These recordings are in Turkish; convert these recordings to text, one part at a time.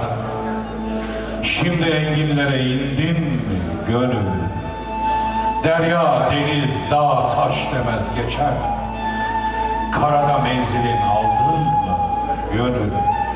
sardım. Şimdi enginlere indin mi gönül? Derya, deniz, dağ, taş demez geçer. Karada menzilin aldın mı gönül?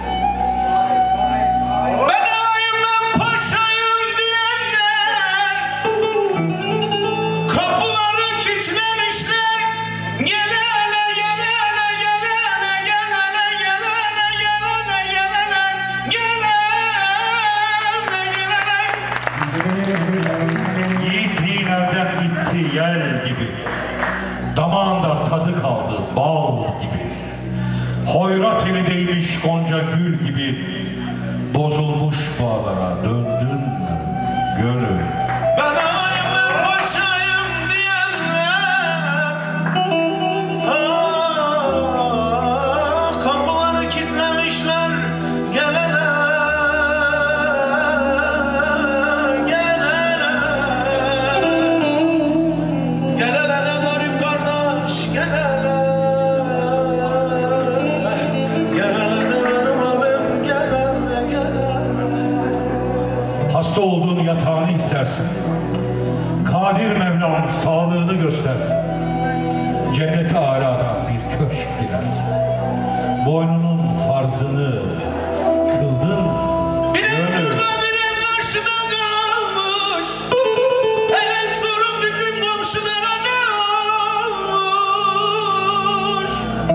Yiğitliğin elden gitti yel gibi, damağında tadı kaldı bal gibi. Hoyrat eli değmiş gonca gül gibi, bozulmuş bağlara döndün mü gönül? Ben ağayım ben paşayım diyenler, kapıları kilitlemişler gelene. Hasta olduğun yatağını istersin. Kadir Mevlam sağlığını göstersin. Cennete âlâdan bir köşk dilersin. Boynunun farzını kıldın gönül. Biri karşıda kalmış. Hele sorun bizim komşulara ne olmuş?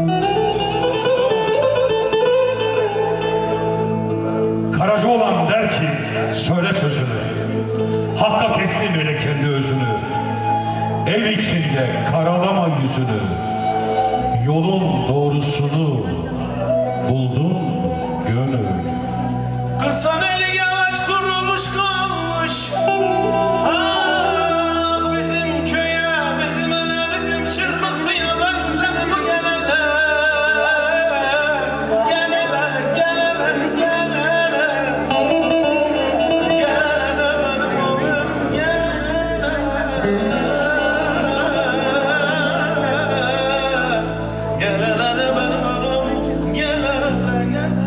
Karacaoğlan der ki, söyle sözünü, Hakk'a teslim eyle kendi özünü. Ev içinde karalama yüzünü, yolun doğrusunu buldun gönül. Kırsan eli ağaç kurumuş kalmış. Ah bizim köye, bizim ele, bizim çırpıktıya benzeme bu geleler. Geleler, geleler, geleler. Geleler de benim oğlum, geleler. Geleler de benim oğlum, geleler, geleler.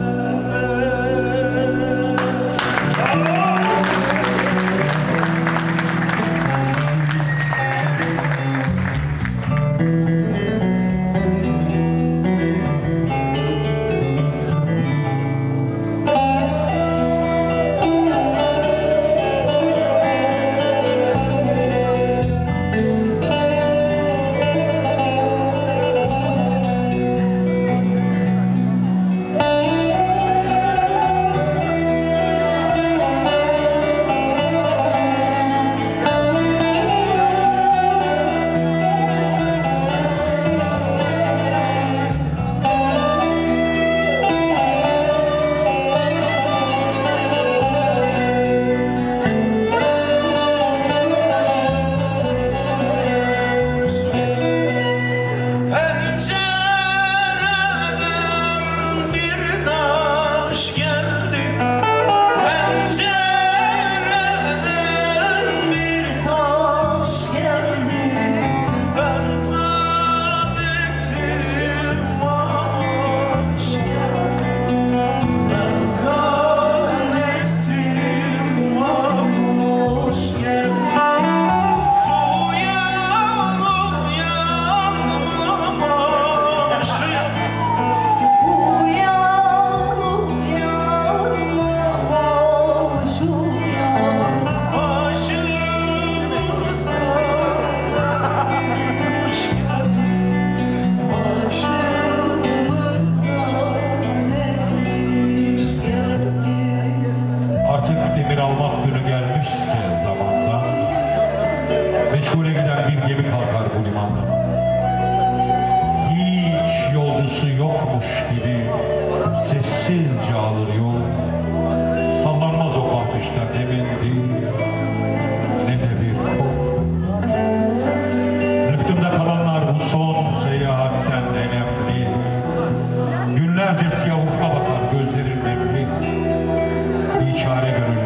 Demir almak günü gelmişse zamandan, meçhule giden bir gemi kalkar bu limandan. Hiç yolcusu yokmuş gibi sessizce alır yol. Sallanmaz o kalkışta ne mendil ne de bir kol. Rıhtımda kalanlar bu son seyahatten önemli. Günlerce siyah ufka bakar gözlerin nemli. Bir çare gönül